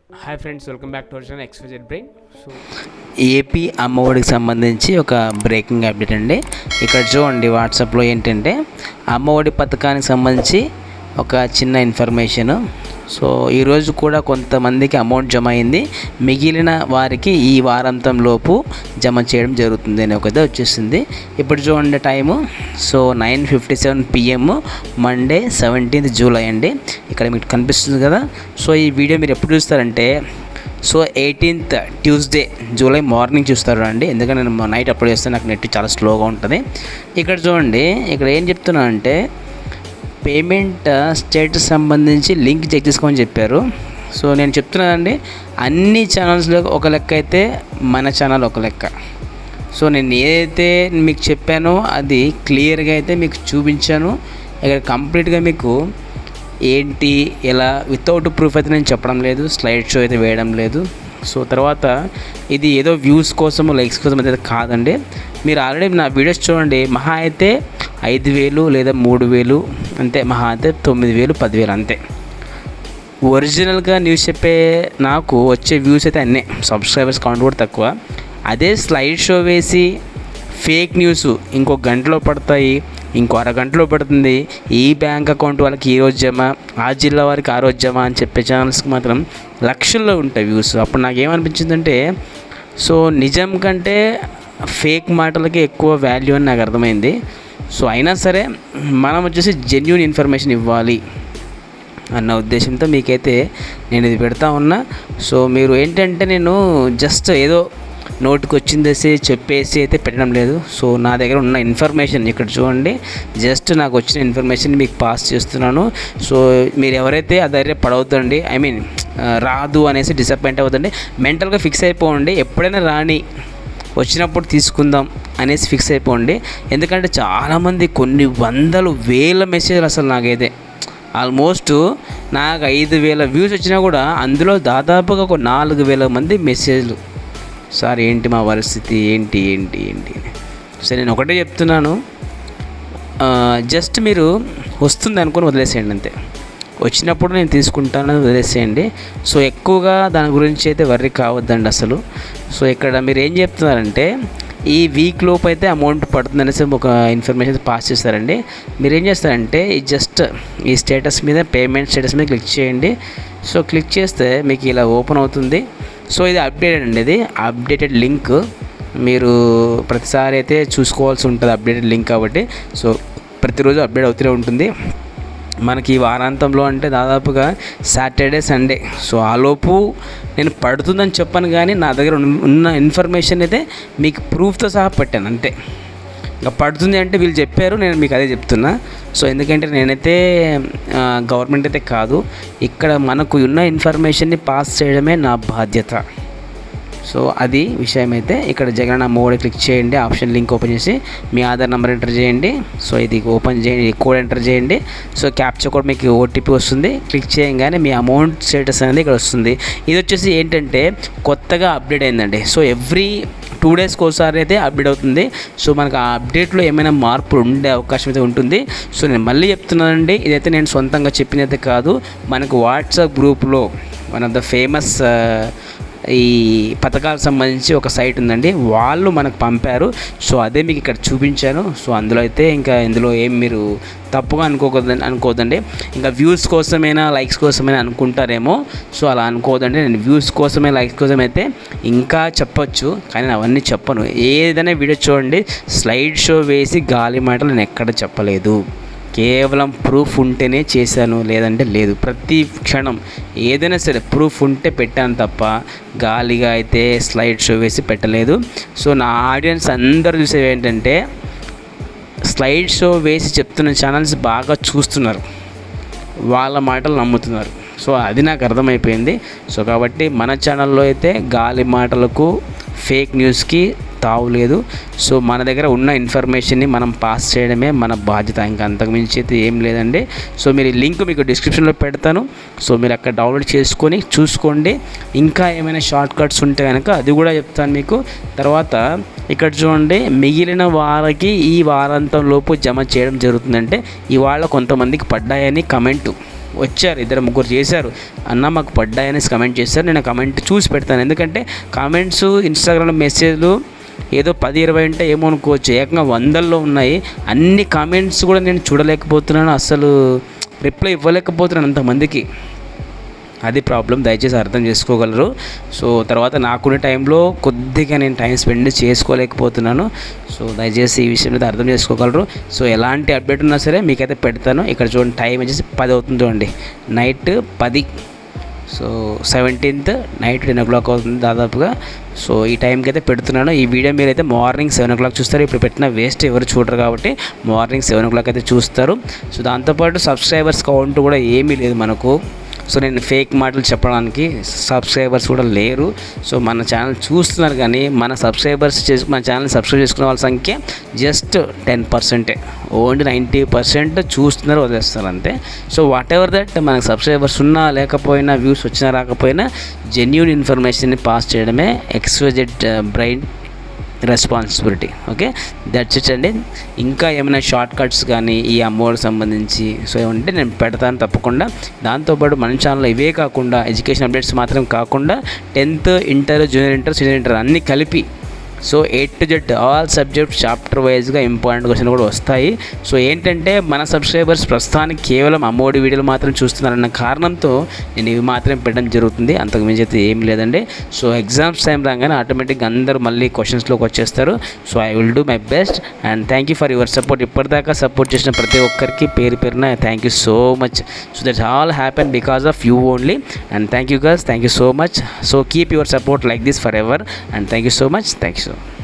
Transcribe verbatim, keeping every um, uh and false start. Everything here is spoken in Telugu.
Hi friends, welcome back to our channel XYZ Brain. So AP అమ్మఒడికి సంబంధించి ఒక బ్రేకింగ్ అప్డేట్ అండి. ఇక్కడ చూడండి, వాట్సాప్లో ఏంటంటే అమ్మఒడి పథకానికి సంబంధించి ఒక చిన్న ఇన్ఫర్మేషన్. సో ఈరోజు కూడా కొంతమందికి అమౌంట్ జమ అయింది, మిగిలిన వారికి ఈ వారాంతం లోపు జమ చేయడం జరుగుతుంది అని ఒకదే వచ్చేసింది. ఇప్పుడు చూడండి time, so nine fifty seven PM Monday seventeenth July అండి. ఇక్కడ మీకు కనిపిస్తుంది కదా. సో ఈ వీడియో మీరు ఎప్పుడు చూస్తారంటే so eighteenth Tuesday July morning చూస్తారు అండి, ఎందుకంటే నేను నైట్ అప్లోడ్ చేస్తే నాకు నెట్ చాలా స్లోగా ఉంటుంది. ఇక్కడ చూడండి, ఇక్కడ ఏం చెప్తున్నా అంటే పేమెంట్ స్టేటస్ సంబంధించి లింక్ చెక్ చేసుకోమని చెప్పారు. సో నేను చెప్తున్నానండి, అన్ని ఛానల్స్లో ఒక లెక్క అయితే మన ఛానల్ ఒక లెక్క. సో నేను ఏదైతే మీకు చెప్పానో అది క్లియర్గా అయితే మీకు చూపించాను. ఇక్కడ కంప్లీట్గా మీకు ఏంటి ఎలా వితౌట్ ప్రూఫ్ అయితే నేను చెప్పడం లేదు, స్లైడ్ షో అయితే వేయడం లేదు. సో తర్వాత ఇది ఏదో వ్యూస్ కోసము లైక్స్ కోసం అయితే కాదండి. మీరు ఆల్రెడీ నా వీడియోస్ చూడండి, మహా అయితే ఐదు వేలు లేదా మూడు వేలు అంతే, మహా అయితే తొమ్మిది వేలు పదివేలు అంతే. ఒరిజినల్గా న్యూస్ చెప్పే నాకు వచ్చే వ్యూస్ అయితే అన్నీ, సబ్స్క్రైబర్స్ కౌంట్ కూడా తక్కువ. అదే స్లైడ్ షో వేసి ఫేక్ న్యూస్ ఇంకో గంటలో పడతాయి, ఇంకో అరగంటలో పడుతుంది, ఈ బ్యాంక్ అకౌంట్ వాళ్ళకి ఈ రోజు జమ, ఆ జిల్లా వారికి ఆ రోజు జమ అని చెప్పే ఛానల్స్కి మాత్రం లక్షల్లో ఉంటాయి వ్యూస్. అప్పుడు నాకు ఏమనిపించిందంటే, సో నిజం కంటే ఫేక్ మాటలకి ఎక్కువ వాల్యూ అని నాకు అర్థమైంది. సో అయినా సరే మనం వచ్చేసి జెన్యూన్ ఇన్ఫర్మేషన్ ఇవ్వాలి అన్న ఉద్దేశంతో మీకైతే నేను ఇది పెడతా ఉన్నా. సో మీరు ఏంటంటే నేను జస్ట్ ఏదో నోటికి వచ్చిందేసి చెప్పేసి అయితే పెట్టడం లేదు. సో నా దగ్గర ఉన్న ఇన్ఫర్మేషన్ ఇక్కడ చూడండి, జస్ట్ నాకు వచ్చిన ఇన్ఫర్మేషన్ మీకు పాస్ చేస్తున్నాను. సో మీరు ఎవరైతే ఆ ధైర్యం పడవద్దండి, ఐ మీన్ రాదు అనేసి డిసప్పాయింట్ అవ్వద్దండి, మెంటల్గా ఫిక్స్ అయిపోండి. ఎప్పుడైనా రాని వచ్చినప్పుడు తీసుకుందాం అనేసి ఫిక్స్ అయిపోండి. ఎందుకంటే చాలామంది కొన్ని వందలు వేల మెసేజ్లు అసలు నాకైతే ఆల్మోస్ట్ నాకు ఐదు వేల వ్యూస్ వచ్చినా కూడా అందులో దాదాపుగా ఒక నాలుగు వేల మంది మెసేజ్లు, సార్ ఏంటి మా పరిస్థితి ఏంటి ఏంటి ఏంటి సో నేను ఒకటే చెప్తున్నాను, జస్ట్ మీరు వస్తుంది అనుకొని వదిలేసేయండి అంతే. వచ్చినప్పుడు నేను తీసుకుంటానని వదిలేసేయండి. సో ఎక్కువగా దాని గురించి అయితే వర్రీ కావద్దండి అసలు. సో ఇక్కడ మీరు ఏం చెప్తున్నారంటే ఈ వీక్ లోపు అయితే అమౌంట్ పడుతుంది అనేసి ఒక ఇన్ఫర్మేషన్ పాస్ చేస్తారండి. మీరు ఏం చేస్తారంటే ఈ జస్ట్ ఈ స్టేటస్ మీద పేమెంట్ స్టేటస్ మీద క్లిక్ చేయండి. సో క్లిక్ చేస్తే మీకు ఇలా ఓపెన్ అవుతుంది. సో ఇది అప్డేటెడ్ అండి, ఇది అప్డేటెడ్ లింక్. మీరు ప్రతిసారి అయితే చూసుకోవాల్సి ఉంటుంది అప్డేటెడ్ లింక్ కాబట్టి. సో ప్రతిరోజు అప్డేట్ అవుతూనే ఉంటుంది మనకి ఈ వారాంతంలో, అంటే దాదాపుగా సాటర్డే సండే. సో ఆలోపు నేను పడుతుందని చెప్పాను, కానీ నా దగ్గర ఉన్న ఇన్ఫర్మేషన్ అయితే మీకు ప్రూఫ్తో సహా పెట్టాను అంతే. ఇంకా పడుతుంది అంటే వీళ్ళు చెప్పారు, నేను మీకు అదే చెప్తున్నా. సో ఎందుకంటే నేనైతే గవర్నమెంట్ అయితే కాదు, ఇక్కడ మనకు ఉన్న ఇన్ఫర్మేషన్ని పాస్ చేయడమే నా బాధ్యత. సో అది విషయం అయితే ఇక్కడ జగనన్న అమ్మఒడి క్లిక్ చేయండి, ఆప్షన్ లింక్ ఓపెన్ చేసి మీ ఆధార్ నెంబర్ ఎంటర్ చేయండి. సో ఇది ఓపెన్ చేయండి, కోడ్ ఎంటర్ చేయండి. సో క్యాప్చర్ కోడ్ మీకు ఓటీపీ వస్తుంది, క్లిక్ చేయగానే మీ అమౌంట్ స్టేటస్ అనేది ఇక్కడ వస్తుంది. ఇది వచ్చేసి ఏంటంటే కొత్తగా అప్డేట్ అయిందండి. సో ఎవ్రీ టూ డేస్కి ఒకసారి అయితే అప్డేట్ అవుతుంది. సో మనకు ఆ అప్డేట్లో ఏమైనా మార్పులు ఉండే అవకాశం అయితే ఉంటుంది. సో నేను మళ్ళీ చెప్తున్నానండి, ఇదైతే నేను సొంతంగా చెప్పినైతే కాదు, మనకు వాట్సాప్ గ్రూప్లో వన్ ఆఫ్ ద ఫేమస్ ఈ పథకాలకు సంబంధించి ఒక సైట్ ఉందండి, వాళ్ళు మనకు పంపారు. సో అదే మీకు ఇక్కడ చూపించాను. సో అందులో అయితే ఇంకా ఇందులో ఏం మీరు తప్పుగా అనుకోకూడదండి అనుకోదండి ఇంకా వ్యూస్ కోసమైనా లైక్స్ కోసమైనా అనుకుంటారేమో. సో అలా అనుకోదండి, నేను వ్యూస్ కోసమే లైక్స్ కోసం అయితే ఇంకా చెప్పొచ్చు, కానీ అవన్నీ చెప్పను. ఏదైనా వీడియో చూడండి, స్లైడ్ షో వేసి గాలి మాటలు నేను ఎక్కడ చెప్పలేదు, కేవలం ప్రూఫ్ ఉంటేనే చేశాను, లేదంటే లేదు. ప్రతి క్షణం ఏదైనా సరే ప్రూఫ్ ఉంటే పెట్టాను తప్ప గాలిగా అయితే స్లైడ్ షో వేసి పెట్టలేదు. సో నా ఆడియన్స్ అందరూ చూసేవి ఏంటంటే స్లైడ్ షో వేసి చెప్తున్న ఛానల్స్ బాగా చూస్తున్నారు, వాళ్ళ మాటలు నమ్ముతున్నారు. సో అది నాకు అర్థమైపోయింది. సో కాబట్టి మన ఛానల్లో అయితే గాలి మాటలకు ఫేక్ న్యూస్కి తావులేదు. సో మన దగ్గర ఉన్న ఇన్ఫర్మేషన్ని మనం పాస్ చేయడమే మన బాధ్యత, ఇంకా అంతకుమించి అయితే ఏం లేదండి. సో మీరు ఈ లింక్ మీకు డిస్క్రిప్షన్లో పెడతాను. సో మీరు అక్కడ డౌన్లోడ్ చేసుకొని చూసుకోండి. ఇంకా ఏమైనా షార్ట్ కట్స్ ఉంటే కనుక అది కూడా చెప్తాను మీకు. తర్వాత ఇక్కడ చూడండి, మిగిలిన వారికి ఈ వారాంతం లోపు జమ చేయడం జరుగుతుందంటే ఇవాళ కొంతమందికి పడ్డాయని కమెంటు వచ్చారు, ఇద్దరు ముగ్గురు చేశారు, అన్న మాకు పడ్డాయనేసి కమెంట్ చేశారు. నేను కమెంట్ చూసి పెడతాను, ఎందుకంటే కామెంట్స్ ఇన్స్టాగ్రామ్ మెసేజ్లు ఏదో పది ఇరవై ఉంటే ఏమో అనుకోవచ్చు, ఏకంగా వందల్లో ఉన్నాయి. అన్ని కామెంట్స్ కూడా నేను చూడలేకపోతున్నాను, అసలు రిప్లై ఇవ్వలేకపోతున్నాను అంతమందికి. అది ప్రాబ్లం, దయచేసి అర్థం చేసుకోగలరు. సో తర్వాత నాకున్న టైంలో కొద్దిగా నేను టైం స్పెండ్ చేసుకోలేకపోతున్నాను. సో దయచేసి ఈ విషయం మీద అర్థం చేసుకోగలరు. సో ఎలాంటి అప్డేట్ ఉన్నా సరే మీకైతే పెడతాను. ఇక్కడ చూడండి, టైం వచ్చేసి పది అవుతుంది చూడండి, నైట్ పది. So seventeenth night ten o'clock అవుతుంది దాదాపుగా. సో ఈ టైంకి అయితే పెడుతున్నాను. ఈ వీడియో మీరు అయితే మార్నింగ్ సెవెన్ ఓ క్లాక్ చూస్తారు. ఇప్పుడు పెట్టిన వేస్ట్ ఎవరు చూడరు కాబట్టి మార్నింగ్ సెవెన్ ఓ క్లాక్ అయితే చూస్తారు. సో దాంతోపాటు సబ్స్క్రైబర్స్ కౌంట్ కూడా ఏమీ లేదు మనకు. సో నేను ఫేక్ మాటలు చెప్పడానికి, సబ్స్క్రైబర్స్ కూడా లేరు. సో మన ఛానల్ చూస్తున్నారు కానీ మన సబ్స్క్రైబర్స్ చేసు మన ఛానల్ సబ్స్క్రైబ్ చేసుకునే వాళ్ళ సంఖ్య జస్ట్ టెన్ పర్సెంటే, ఓన్లీ నైంటీ పర్సెంట్ చూస్తున్నారు, వదిలేస్తారు అంతే. సో వాట్ ఎవర్ దట్, మనకు సబ్స్క్రైబర్స్ ఉన్నా లేకపోయినా, వ్యూస్ వచ్చినా రాకపోయినా జెన్యూన్ ఇన్ఫర్మేషన్ని పాస్ చేయడమే XYZ Brain responsibility. Okay, that's it అండి. ఇంకా ఏమైనా షార్ట్ కట్స్ కానీ ఈ అమౌంట్కి సంబంధించి సో ఏమంటే నేను పెడతాను తప్పకుండా. దాంతోపాటు మన ఛానల్లో ఇవే కాకుండా ఎడ్యుకేషన్ అప్డేట్స్ మాత్రం కాకుండా tenth inter junior inter senior inter అన్నీ కలిపి, so A to Z all subjects chapter వైజ్గా ఇంపార్టెంట్ క్వశ్చన్ కూడా వస్తాయి. సో ఏంటంటే మన సబ్స్క్రైబర్స్ ప్రస్తుతానికి కేవలం అమ్మోడి వీడియోలు మాత్రం చూస్తున్నారన్న కారణంతో నేను ఇవి మాత్రం పెట్టడం జరుగుతుంది, అంతకు మించి అయితే ఏం లేదండి. సో ఎగ్జామ్స్ టైం రాగానే ఆటోమేటిక్గా అందరూ మళ్ళీ క్వశ్చన్స్లోకి వచ్చేస్తారు. So I will do my best and thank you for your support. ఇప్పటిదాకా సపోర్ట్ చేసిన ప్రతి ఒక్కరికి పేరు పేరున thank you so much. So that's all happen because of you only and thank you girls, thank you so much. So keep your support like this forever and thank you so much. Thank you so